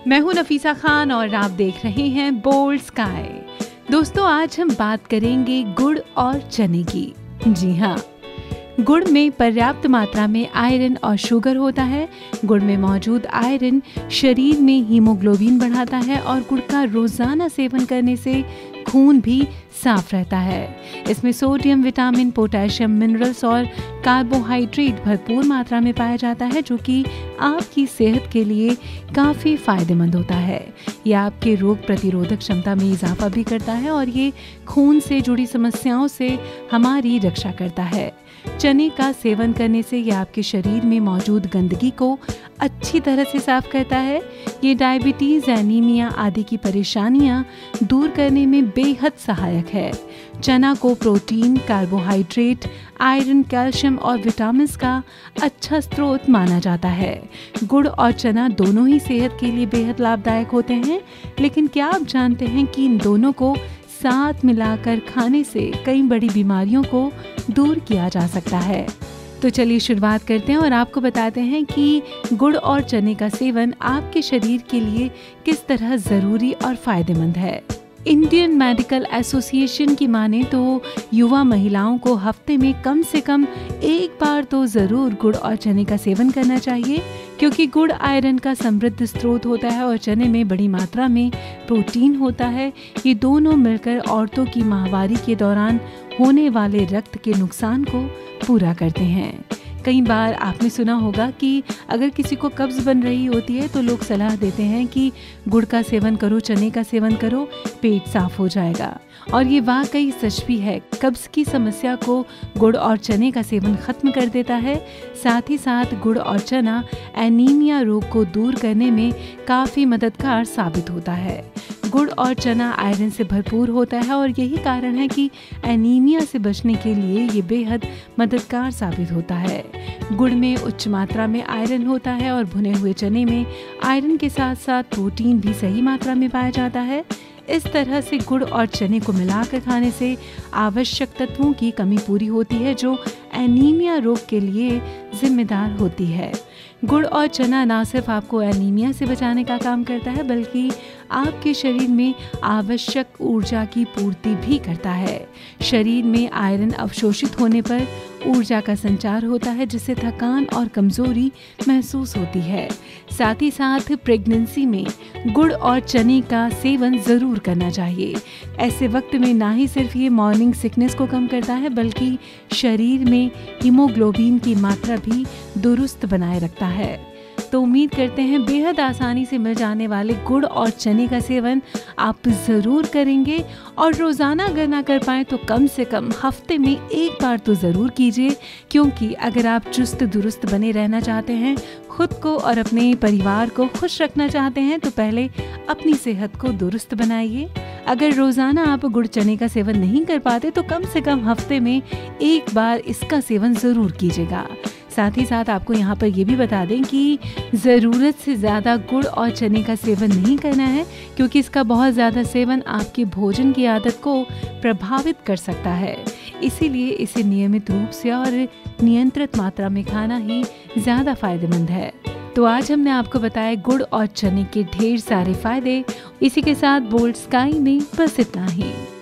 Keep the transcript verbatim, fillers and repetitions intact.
मैं हूं नफीसा खान और आप देख रहे हैं बोल्ड स्काई। दोस्तों, आज हम बात करेंगे गुड़ और चने की। जी हाँ, गुड़ में पर्याप्त मात्रा में आयरन और शुगर होता है। गुड़ में मौजूद आयरन शरीर में हीमोग्लोबिन बढ़ाता है और गुड़ का रोजाना सेवन करने से खून भी साफ रहता है। इसमें सोडियम, विटामिन, पोटेशियम, मिनरल्स और कार्बोहाइड्रेट भरपूर मात्रा में पाया जाता है, जो कि आपकी सेहत के लिए काफ़ी फायदेमंद होता है। यह आपके रोग प्रतिरोधक क्षमता में इजाफा भी करता है और ये खून से जुड़ी समस्याओं से हमारी रक्षा करता है। चने का सेवन करने से यह आपके शरीर में मौजूद गंदगी को अच्छी तरह से साफ करता है। ये डायबिटीज़, एनीमिया आदि की परेशानियां दूर करने में बेहद सहायक है। चना को प्रोटीन, कार्बोहाइड्रेट, आयरन, कैल्शियम और विटामिन का अच्छा स्रोत माना जाता है। गुड़ और चना दोनों ही सेहत के लिए बेहद लाभदायक होते हैं, लेकिन क्या आप जानते हैं कि इन दोनों को साथ मिलाकर खाने से कई बड़ी बीमारियों को दूर किया जा सकता है। तो चलिए शुरुआत करते हैं और आपको बताते हैं कि गुड़ और चने का सेवन आपके शरीर के लिए किस तरह ज़रूरी और फायदेमंद है। इंडियन मेडिकल एसोसिएशन की माने तो युवा महिलाओं को हफ्ते में कम से कम एक बार तो ज़रूर गुड़ और चने का सेवन करना चाहिए, क्योंकि गुड़ आयरन का समृद्ध स्रोत होता है और चने में बड़ी मात्रा में प्रोटीन होता है। ये दोनों मिलकर औरतों की माहवारी के दौरान होने वाले रक्त के नुकसान को पूरा करते हैं। कई बार आपने सुना होगा कि अगर किसी को कब्ज़ बन रही होती है तो लोग सलाह देते हैं कि गुड़ का सेवन करो, चने का सेवन करो, पेट साफ हो जाएगा। और ये वाकई सच भी है। कब्ज़ की समस्या को गुड़ और चने का सेवन खत्म कर देता है। साथ ही साथ गुड़ और चना एनीमिया रोग को दूर करने में काफ़ी मददगार साबित होता है। गुड़ और चना आयरन से भरपूर होता है और यही कारण है कि एनीमिया से बचने के लिए ये बेहद मददगार साबित होता है। गुड़ में उच्च मात्रा में आयरन होता है और भुने हुए चने में आयरन के साथ साथ प्रोटीन भी सही मात्रा में पाया जाता है। इस तरह से गुड़ और चने को मिलाकर खाने से आवश्यक तत्वों की कमी पूरी होती है, जो एनीमिया रोग के लिए जिम्मेदार होती है। गुड़ और चना ना सिर्फ आपको एनीमिया से बचाने का काम करता है, बल्कि आपके शरीर में आवश्यक ऊर्जा की पूर्ति भी करता है। शरीर में आयरन अवशोषित होने पर ऊर्जा का संचार होता है, जिससे थकान और कमजोरी महसूस होती है। साथ ही साथ प्रेगनेंसी में गुड़ और चने का सेवन ज़रूर करना चाहिए। ऐसे वक्त में ना ही सिर्फ ये मॉर्निंग सिकनेस को कम करता है, बल्कि शरीर में हीमोग्लोबिन की मात्रा भी दुरुस्त बनाए रखता है। तो उम्मीद करते हैं बेहद आसानी से मिल जाने वाले गुड़ और चने का सेवन आप ज़रूर करेंगे, और रोज़ाना अगर ना कर पाएँ तो कम से कम हफ्ते में एक बार तो ज़रूर कीजिए, क्योंकि अगर आप चुस्त दुरुस्त बने रहना चाहते हैं, खुद को और अपने परिवार को खुश रखना चाहते हैं, तो पहले अपनी सेहत को दुरुस्त बनाइए। अगर रोज़ाना आप गुड़ चने का सेवन नहीं कर पाते तो कम से कम हफ्ते में एक बार इसका सेवन ज़रूर कीजिएगा। साथ ही साथ आपको यहाँ पर ये भी बता दें कि ज़रूरत से ज़्यादा गुड़ और चने का सेवन नहीं करना है, क्योंकि इसका बहुत ज़्यादा सेवन आपके भोजन की आदत को प्रभावित कर सकता है। इसीलिए इसे नियमित रूप से और नियंत्रित मात्रा में खाना ही ज़्यादा फायदेमंद है। तो आज हमने आपको बताया गुड़ और चने के ढेर सारे फायदे। इसी के साथ बोल्ड स्काई में बस इतना ही।